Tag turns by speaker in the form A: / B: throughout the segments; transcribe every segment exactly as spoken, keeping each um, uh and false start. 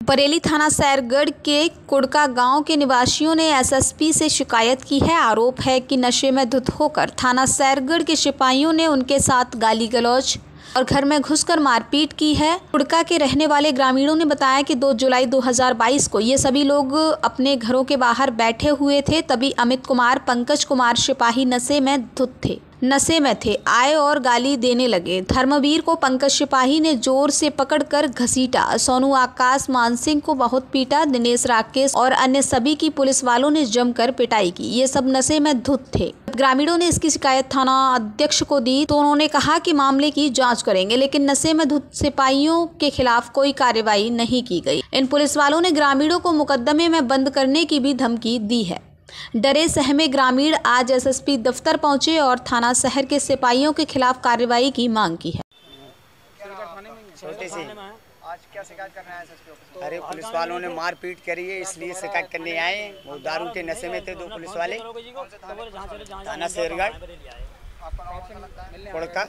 A: बरेली थाना सैरगढ़ के कुड़का गांव के निवासियों ने एसएसपी से शिकायत की है। आरोप है कि नशे में धुत होकर थाना सैरगढ़ के सिपाहियों ने उनके साथ गाली गलौज और घर में घुसकर मारपीट की है। कुड़का के रहने वाले ग्रामीणों ने बताया कि दो जुलाई दो हज़ार बाईस को ये सभी लोग अपने घरों के बाहर बैठे हुए थे, तभी अमित कुमार, पंकज कुमार सिपाही नशे में धुत थे नशे में थे आए और गाली देने लगे। धर्मवीर को पंकज सिपाही ने जोर से पकड़कर घसीटा। सोनू, आकाश, मानसिंह को बहुत पीटा। दिनेश, राकेश और अन्य सभी की पुलिस वालों ने जमकर पिटाई की। ये सब नशे में धुत थे। ग्रामीणों ने इसकी शिकायत थाना अध्यक्ष को दी तो उन्होंने कहा कि मामले की जांच करेंगे, लेकिन नशे में धुत सिपाहियों के खिलाफ कोई कार्रवाई नहीं की गई। इन पुलिस वालों ने ग्रामीणों को मुकदमे में बंद करने की भी धमकी दी है। डरे सहमे ग्रामीण आज एसएसपी दफ्तर पहुंचे और थाना शहर के सिपाहियों के खिलाफ कार्रवाई की मांग की है।
B: छोटी सी
C: आज क्या शिकायत करना है एसएसपी ऑफिस?
B: अरे पुलिस वालों ने मारपीट करी है, इसलिए शिकायत करने आए। वो दारू के नशे में थे दो पुलिस वाले। थाना सैरगढ़ कुड़का।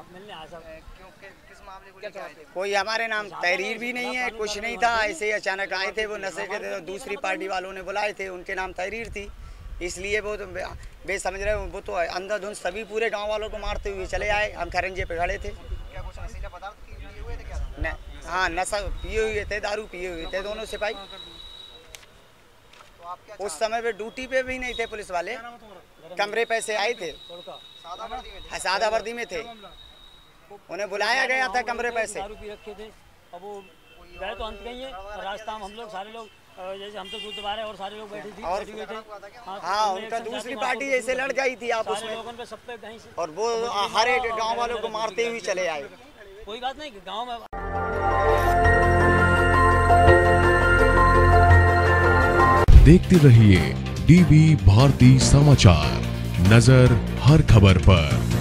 B: कोई हमारे नाम तहरीर भी नहीं है, कुछ नहीं था, ऐसे ही अचानक आए थे। वो नशे के थे, दूसरी पार्टी वालों ने बुलाए थे, उनके नाम तहरीर थी, इसलिए वो तो बे समझ रहे वो तो अंधाधुंध सभी पूरे गांव वालों को मारते हुए चले आए। हम खरंजे पे खड़े थे।
C: क्या कुछ नशीला पदार्थ पिए हुए थे क्या?
B: न, हाँ नशा पिए हुए थे, दारू पिए हुए थे दोनों सिपाही।
C: तो आप क्या
B: उस समय पे ड्यूटी पे भी नहीं थे पुलिस वाले, कमरे पे से आए थे,
C: सादा वर्दी में थे?
B: सादा वर्दी में थे। उन्हें बुलाया गया था कमरे पे से।
D: दारू पी रखे थे। अब वो गए तो अंत गई है और रास्ता में हम लोग सारे लोग जैसे हम तो दूध दबारे और सारे लोग बैठे थे
B: और
D: बैठे हुए थे। हाँ,
B: हाँ उनका दूसरी पार्टी ऐसे लड़ गई थी आपस
D: सारे
B: में,
D: लोगों पे सब पे कहीं से
B: और वो हर एक गांव वालों को मारते हुए चले आए।
D: कोई बात नहीं, गांव में
E: देखते रहिए डीवी भारती समाचार, नजर हर खबर पर।